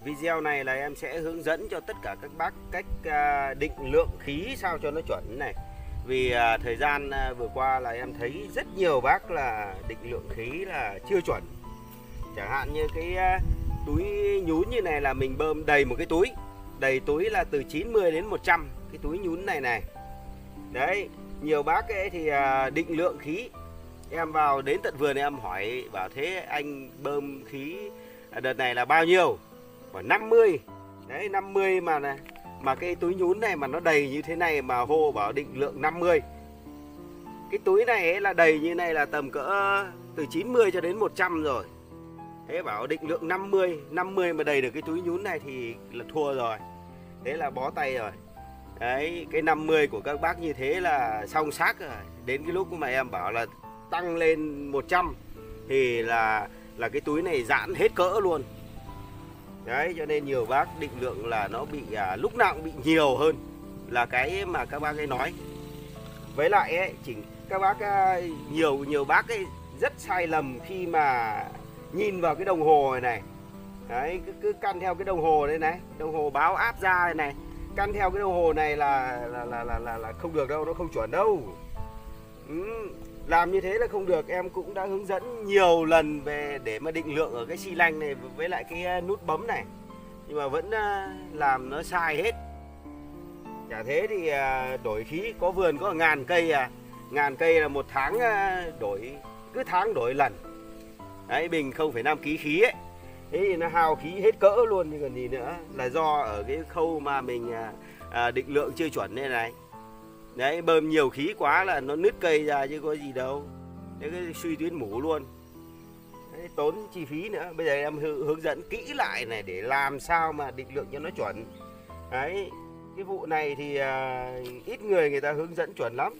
Video này là em sẽ hướng dẫn cho tất cả các bác cách định lượng khí sao cho nó chuẩn này. Vì thời gian vừa qua là em thấy rất nhiều bác là định lượng khí là chưa chuẩn. Chẳng hạn như cái túi nhún như này là mình bơm đầy một cái túi. Đầy túi là từ 90 đến 100 cái túi nhún này này. Đấy, nhiều bác ấy thì định lượng khí. Em vào đến tận vườn em hỏi bảo thế anh bơm khí đợt này là bao nhiêu? Bảo 50. Đấy, 50 mà cái túi nhún này mà nó đầy như thế này mà hô bảo định lượng 50. Cái túi này ấy là đầy như này là tầm cỡ từ 90 cho đến 100 rồi. Thế bảo định lượng 50 mà đầy được cái túi nhún này thì là thua rồi. Thế là bó tay rồi. Đấy, cái 50 của các bác như thế là xong xác rồi. Đến cái lúc mà em bảo là tăng lên 100 thì là cái túi này giãn hết cỡ luôn. Đấy, cho nên nhiều bác định lượng là nó bị lúc nào cũng bị nhiều hơn là cái mà các bác ấy nói. Với lại ấy, các bác nhiều bác ấy rất sai lầm khi mà nhìn vào cái đồng hồ này này. Đấy, cứ căn theo cái đồng hồ đây này, đồng hồ báo áp ra này này. Căn theo cái đồng hồ này là không được đâu, nó không chuẩn đâu. Làm như thế là không được. Em cũng đã hướng dẫn nhiều lần về để mà định lượng ở cái xi lanh này với lại cái nút bấm này, nhưng mà vẫn làm nó sai hết. Chả thế thì đổi khí, có vườn có 1000 cây ngàn cây là một tháng cứ tháng đổi lần. Đấy, bình 0,5 kg khí ấy. Thế thì nó hao khí hết cỡ luôn, nhưng còn gì nữa, là do ở cái khâu mà mình định lượng chưa chuẩn này này. Đấy, bơm nhiều khí quá là nó nứt cây ra chứ có gì đâu. Đấy, cái suy tuyến mủ luôn. Đấy, tốn chi phí nữa. Bây giờ em hướng dẫn kỹ lại này để làm sao mà định lượng cho nó chuẩn. Đấy, cái vụ này thì ít người ta hướng dẫn chuẩn lắm.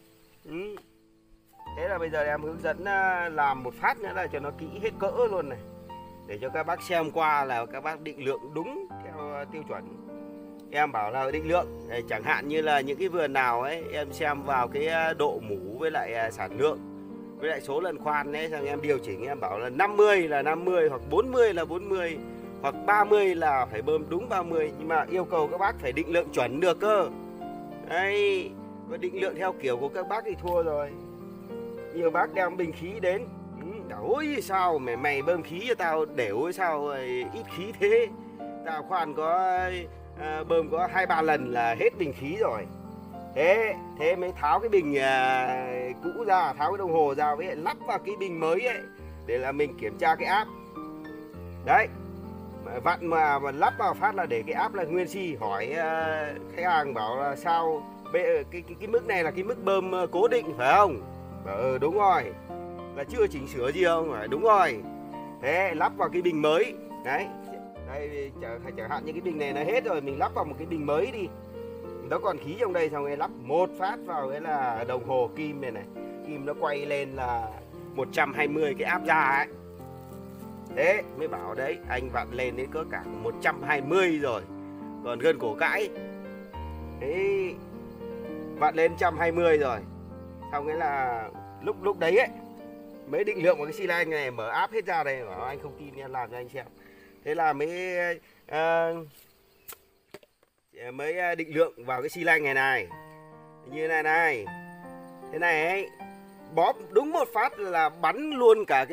Thế là bây giờ em hướng dẫn làm một phát nữa là cho nó kỹ hết cỡ luôn này, để cho các bác xem qua là các bác định lượng đúng theo tiêu chuẩn. Em bảo là định lượng, chẳng hạn như là những cái vườn nào ấy, em xem vào cái độ mủ với lại sản lượng, với lại số lần khoan ấy, xong em điều chỉnh, em bảo là 50 là 50, hoặc 40 là 40, hoặc 30 là phải bơm đúng 30. Nhưng mà yêu cầu các bác phải định lượng chuẩn được cơ. Đấy, và định lượng theo kiểu của các bác thì thua rồi. Nhiều bác đem bình khí đến, ôi sao mày bơm khí cho tao đều sao ít khí thế. Tao khoan có bơm có 2-3 lần là hết bình khí rồi. Thế mới tháo cái bình cũ ra, tháo cái đồng hồ ra với lắp vào cái bình mới ấy, để là mình kiểm tra cái áp. Đấy, vặn mà lắp vào phát là để cái áp là nguyên si. Hỏi khách hàng bảo là sao cái mức này là cái mức bơm cố định phải không? Bảo đúng rồi, là chưa chỉnh sửa gì không? Phải đúng rồi. Thế lắp vào cái bình mới. Đấy, đây chẳng hạn như cái bình này là hết rồi, mình lắp vào một cái bình mới đi, nó còn khí trong đây, xong rồi lắp một phát vào cái là đồng hồ kim này này, kim nó quay lên là 120 cái áp ra ấy. Thế mới bảo đấy, anh vặn lên đến cỡ cả 120 rồi, còn gân cổ cãi. Thế vặn lên 120 rồi, xong cái là lúc đấy ấy mới định lượng một cái xi lanh này, mở áp hết ra đây. Bảo anh không tin em làm cho anh xem. Thế là mới định lượng vào cái xi lanh này như này này. Thế này ấy, bóp đúng một phát là bắn luôn cả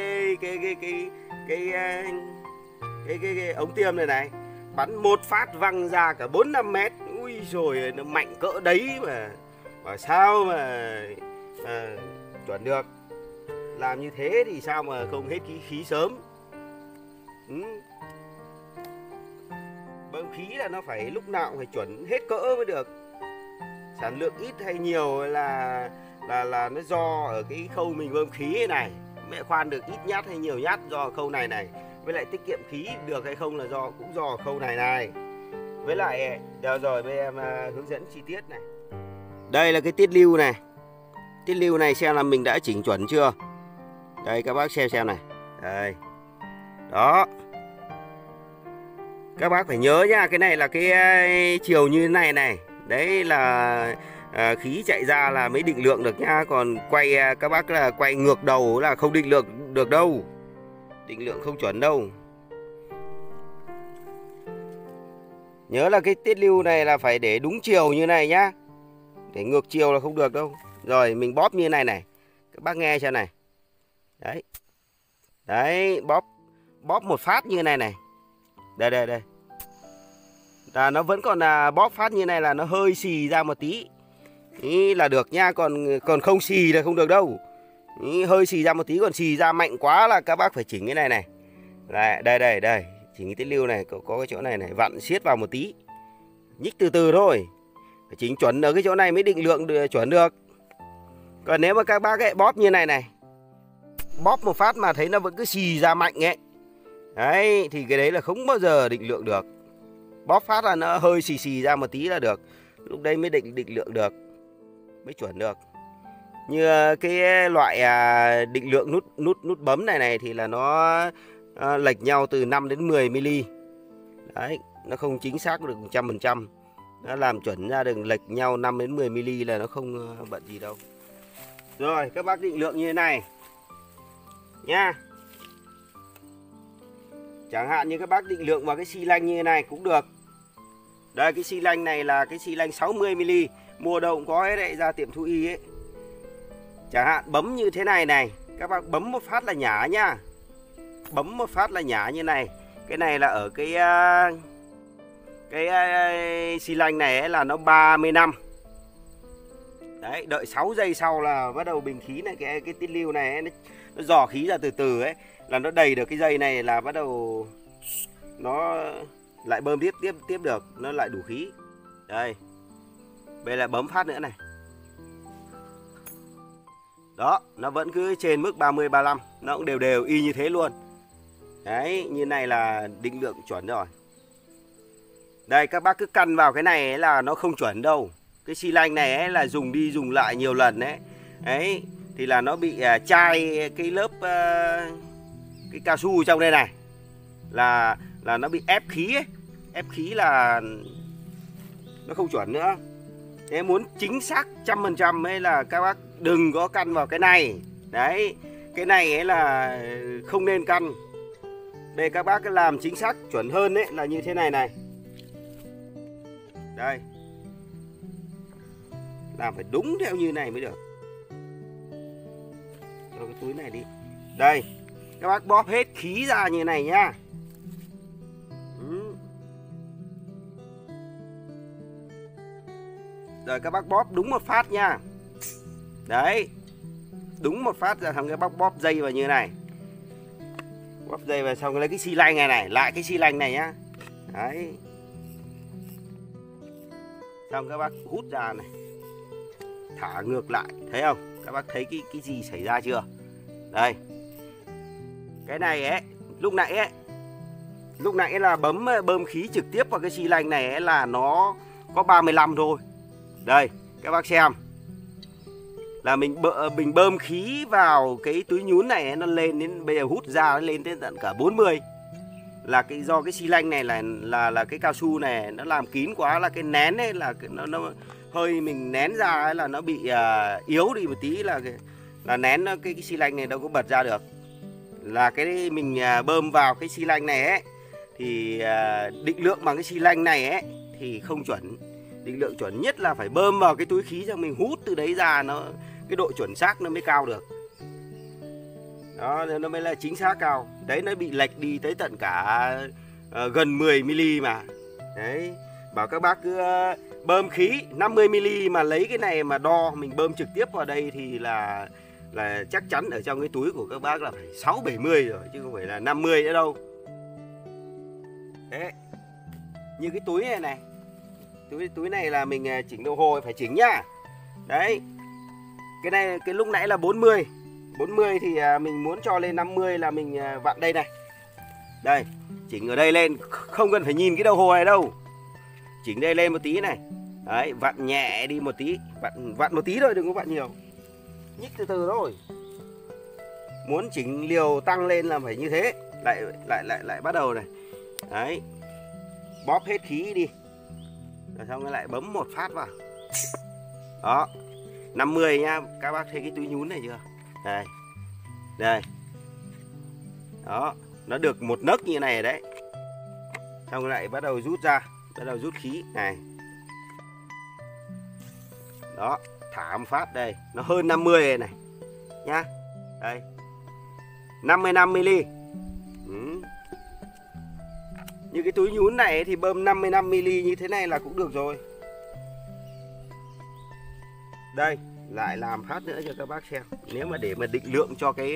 cái ống tiêm này, bắn một phát văng ra cả 4-5 mét. Ui rồi, nó mạnh cỡ đấy mà sao mà chuẩn được. Làm như thế thì sao mà không hết khí sớm. Bơm khí là nó phải lúc nào cũng phải chuẩn hết cỡ mới được. Sản lượng ít hay nhiều là nó do ở cái khâu mình bơm khí này. Mẹ khoan được ít nhát hay nhiều nhát do khâu này này. Với lại tiết kiệm khí được hay không là cũng do khâu này này. Với lại rồi bây em hướng dẫn chi tiết này. Đây là cái tiết lưu này. Tiết lưu này xem là mình đã chỉnh chuẩn chưa. Đây các bác xem này. Đây. Đó. Các bác phải nhớ nhá, cái này là cái chiều như thế này này. Đấy là khí chạy ra là mới định lượng được nhá. Còn quay các bác là quay ngược đầu là không định lượng được đâu. Định lượng không chuẩn đâu. Nhớ là cái tiết lưu này là phải để đúng chiều như này nhá. Để ngược chiều là không được đâu. Rồi mình bóp như này này. Các bác nghe cho này. Đấy. Đấy, bóp một phát như này này. Đây đây đây. Là nó vẫn còn là bóp phát như này là nó hơi xì ra một tí. Ý là được nha, còn không xì là không được đâu. Ý, hơi xì ra một tí, còn xì ra mạnh quá là các bác phải chỉnh cái này này. Đây đây đây, chỉnh cái tiết lưu này, có cái chỗ này này, vặn siết vào một tí. Nhích từ từ thôi. Phải chỉnh chuẩn ở cái chỗ này mới định lượng chuẩn được. Còn nếu mà các bác ấy bóp như này này, bóp một phát mà thấy nó vẫn cứ xì ra mạnh ấy, đấy thì cái đấy là không bao giờ định lượng được. Bóp phát là nó hơi xì xì ra một tí là được. Lúc đấy mới định lượng được, mới chuẩn được. Như cái loại định lượng nút bấm này này thì là nó lệch nhau từ 5 đến 10 mm. Đấy, nó không chính xác được 100%. Nó làm chuẩn ra được lệch nhau 5 đến 10 mm là nó không bận gì đâu. Rồi, các bác định lượng như thế này nha. Chẳng hạn như các bác định lượng vào cái xi lanh như thế này cũng được. Đây, cái xi lanh này là cái xi lanh 60 mm, mua đâu cũng có ấy đấy, ra tiệm thú y ấy. Chẳng hạn bấm như thế này này, các bác bấm một phát là nhả nhá. Bấm một phát là nhả như này. Cái này là ở cái xi lanh này ấy là nó 35. Đấy, đợi 6 giây sau là bắt đầu bình khí này, cái tiết lưu này ấy, nó dò khí ra từ từ ấy, là nó đầy được cái dây này là bắt đầu nó lại bơm tiếp được, nó lại đủ khí. Đây. Bây giờ bấm phát nữa này. Đó, nó vẫn cứ trên mức 30 35, nó cũng đều y như thế luôn. Đấy, như này là định lượng chuẩn rồi. Đây, các bác cứ căn vào cái này ấy là nó không chuẩn đâu. Cái xi lanh này ấy là dùng đi dùng lại nhiều lần đấy. Đấy, thì là nó bị chai cái lớp cái cao su trong đây này. Là nó bị ép khí ấy. Ép khí là nó không chuẩn nữa. Thế muốn chính xác 100% ấy là các bác đừng có căn vào cái này. Đấy, cái này ấy là không nên căn. Đây, các bác làm chính xác chuẩn hơn ấy là như thế này này. Đây, làm phải đúng theo như này mới được. Cho cái túi này đi. Đây, các bác bóp hết khí ra như này nhá. Rồi các bác bóp đúng một phát nha. Đấy, đúng một phát ra xong cái bác bóp dây vào như này. Bóp dây vào xong lấy cái xi lanh này này, lại cái xi lanh này nhá. Đấy. Xong các bác hút ra này, thả ngược lại, thấy không? Các bác thấy cái gì xảy ra chưa? Đây. Cái này ấy, lúc nãy là bơm khí trực tiếp vào cái xi lanh này ấy là nó có 35 thôi. Đây, các bác xem. Là mình bơm khí vào cái túi nhún này ấy, nó lên đến bây giờ hút ra nó lên đến tận cả 40. Là do cái xi lanh này là cái cao su này nó làm kín quá, là cái nén ấy là nó hơi mình nén ra ấy là nó bị yếu đi một tí, là nén cái xi lanh này đâu có bật ra được. Là cái mình bơm vào cái xi lanh này ấy thì định lượng bằng cái xi lanh này ấy thì không chuẩn. Định lượng chuẩn nhất là phải bơm vào cái túi khí xong mình hút từ đấy ra, cái độ chuẩn xác nó mới cao được. Đó, nó mới là chính xác cao. Đấy, nó bị lệch đi tới tận cả gần 10 mm mà. Đấy, bảo các bác cứ bơm khí 50 mm mà lấy cái này mà đo, mình bơm trực tiếp vào đây thì là chắc chắn ở trong cái túi của các bác là phải 6-70 rồi, chứ không phải là 50 nữa đâu. Thế, như cái túi này này, túi này là mình chỉnh đồng hồ phải chỉnh nhá. Đấy, cái này cái lúc nãy là 40 thì mình muốn cho lên 50 là mình vặn đây này. Đây, chỉnh ở đây lên, không cần phải nhìn cái đồng hồ này đâu. Chỉnh đây lên một tí này. Đấy, vặn nhẹ đi một tí, vặn một tí thôi, đừng có vặn nhiều. Nhích từ từ thôi. Muốn chỉnh liều tăng lên là phải như thế. Lại bắt đầu này. Đấy. Bóp hết khí đi. Rồi xong lại bấm một phát vào. Đó. 50 nha, các bác thấy cái túi nhún này chưa? Đây. Đây. Đó, nó được một nấc như này đấy. Xong lại bắt đầu rút ra. bắt đầu rút khí này. Đó, thả một phát đây, nó hơn 50 này nhá. Đây. 55 ml. Như cái túi nhún này thì bơm 55 ml như thế này là cũng được rồi. Đây, lại làm phát nữa cho các bác xem. Nếu mà để mà định lượng cho cái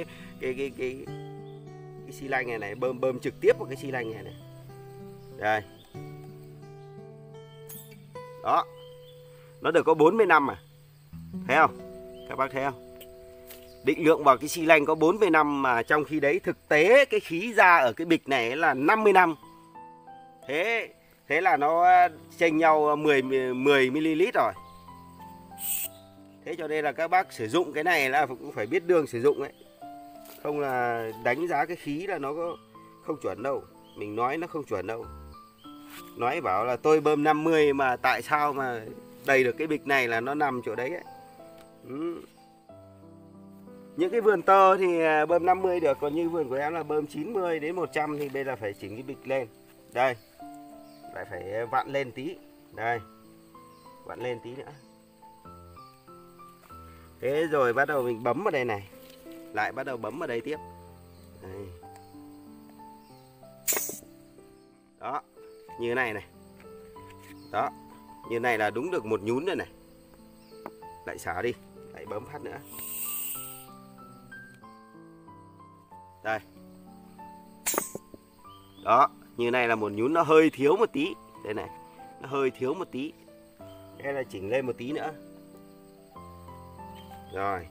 xi lanh này này, bơm trực tiếp vào cái xi lanh này này. Đây. Đó. Nó được có 45 à. Thấy không? Các bác thấy không? Định lượng vào cái xi lanh có 45 mà trong khi đấy thực tế cái khí ra ở cái bịch này là 50 năm. Thế là nó chênh nhau 10 ml rồi. Thế cho nên là các bác sử dụng cái này là cũng phải biết đường sử dụng ấy. Không là đánh giá cái khí là nó có không chuẩn đâu. Mình nói nó không chuẩn đâu. Nói bảo là tôi bơm 50 mà tại sao mà đầy được cái bịch này là nó nằm chỗ đấy ấy. Những cái vườn tơ thì bơm 50 được. Còn như vườn của em là bơm 90 đến 100 thì bây giờ phải chỉnh cái bịch lên. Đây. Lại phải vặn lên tí. Đây. Vặn lên tí nữa. Thế rồi bắt đầu mình bấm vào đây này. Lại bắt đầu bấm vào đây tiếp. Đây. Đó. Như này này. Đó. Như này là đúng được một nhún rồi này. Lại xả đi. Lại bấm phát nữa. Đây. Đó. Như này là một nhún nó hơi thiếu một tí. Đây này. Nó hơi thiếu một tí. Đây là chỉnh lên một tí nữa. Rồi.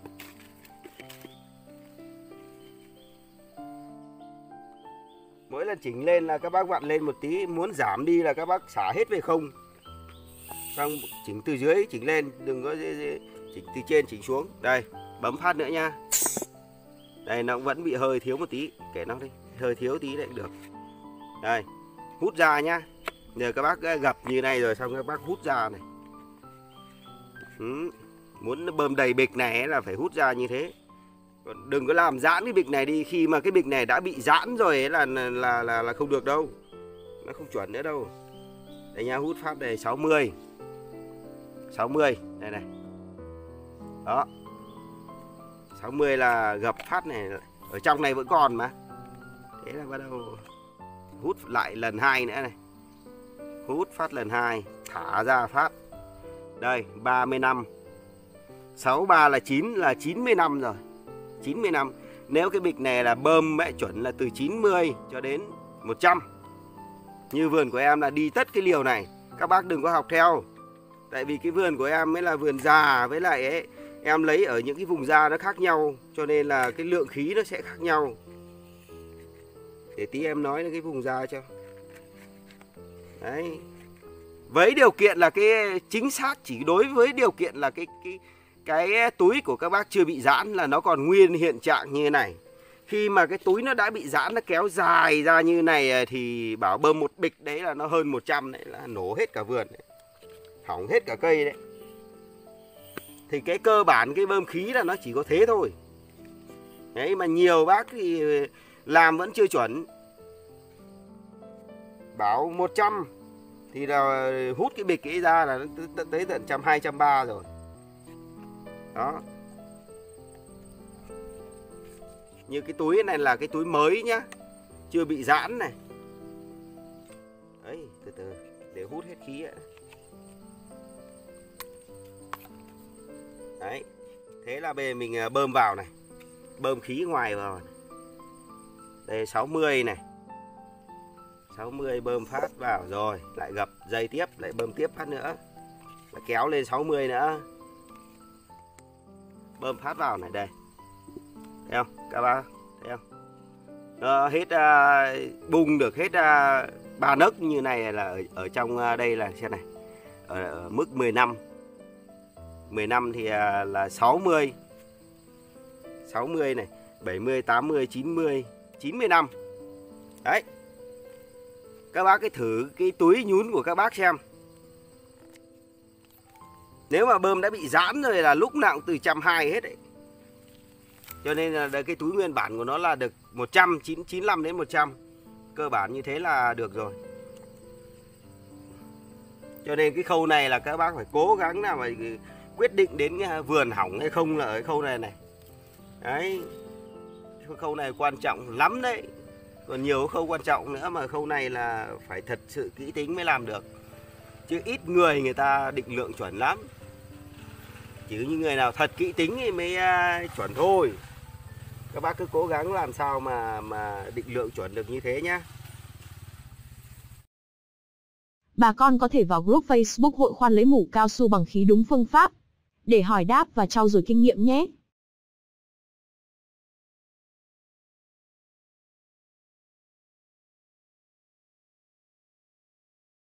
Mỗi lần chỉnh lên là các bác vặn lên một tí. Muốn giảm đi là các bác xả hết về không. Xong chỉnh từ dưới chỉnh lên. Đừng có chỉnh từ trên chỉnh xuống. Đây. Bấm phát nữa nha. Đây nó vẫn bị hơi thiếu một tí. Kể nó đi. Hơi thiếu tí lại được. Đây. Hút ra nhá. Giờ các bác gập như này rồi xong các bác hút ra này. Muốn bơm đầy bịch này là phải hút ra như thế. Còn đừng có làm giãn cái bịch này đi. Khi mà cái bịch này đã bị giãn rồi ấy là không được đâu. Nó không chuẩn nữa đâu. Đây nha, hút phát đây 60. 60. Đây này. Đó. 60 là gập phát này. Ở trong này vẫn còn mà. Thế là bắt đầu hút lại lần 2 nữa này. Hút phát lần 2. Thả ra phát. Đây 35. 63 là 9 là 90 năm rồi. 90 năm. Nếu cái bịch này là bơm mẹ chuẩn là từ 90 cho đến 100. Như vườn của em là đi tất cái liều này. Các bác đừng có học theo. Tại vì cái vườn của em mới là vườn già. Với lại ấy, em lấy ở những cái vùng da nó khác nhau. Cho nên là cái lượng khí nó sẽ khác nhau. Để tí em nói là cái vùng da cho. Đấy. Với điều kiện là cái chính xác chỉ đối với điều kiện là cái túi của các bác chưa bị giãn là nó còn nguyên hiện trạng như thế này. Khi mà cái túi nó đã bị giãn, nó kéo dài ra như này thì bảo bơm một bịch đấy là nó hơn 100 đấy, là nổ hết cả vườn đấy. Hỏng hết cả cây đấy. Thì cái cơ bản cái bơm khí là nó chỉ có thế thôi. Đấy mà nhiều bác thì làm vẫn chưa chuẩn. Bảo 100 thì là hút cái bịch ấy ra là nó tới tận 120, 130 rồi. Đó. Như cái túi này là cái túi mới nhá. Chưa bị giãn này. Đấy, từ từ để hút hết khí ấy. Đấy. Thế là bây giờ mình bơm vào này. Bơm khí ngoài vào này. Đây 60 này. 60 bơm phát vào rồi. Lại gập dây tiếp. Lại bơm tiếp phát nữa. Lại kéo lên 60 nữa. Bơm phát vào này đây. Thấy không? Các bác thấy không? Nó hết bung được hết 3 nấc như này là ở trong đây là xem này. Ở mức 10 năm. 10 năm thì là 60. 60 này, 70, 80, 90, 90 năm. Đấy. Các bác cứ thử cái túi nhún của các bác xem. Nếu mà bơm đã bị giãn rồi là lúc nào cũng từ 120 hết đấy. Cho nên là cái túi nguyên bản của nó là được 100, 95 đến 100. Cơ bản như thế là được rồi. Cho nên cái khâu này là các bác phải cố gắng nào mà quyết định đến cái vườn hỏng hay không là ở cái khâu này này. Đấy, khâu này quan trọng lắm đấy. Còn nhiều khâu quan trọng nữa mà khâu này là phải thật sự kỹ tính mới làm được. Chứ ít người ta định lượng chuẩn lắm. Chỉ những người nào thật kỹ tính thì mới chuẩn thôi. Các bác cứ cố gắng làm sao mà định lượng chuẩn được như thế nhá. Bà con có thể vào group Facebook Hội Khoan Lấy Mủ Cao Su Bằng Khí đúng phương pháp để hỏi đáp và trau dồi kinh nghiệm nhé.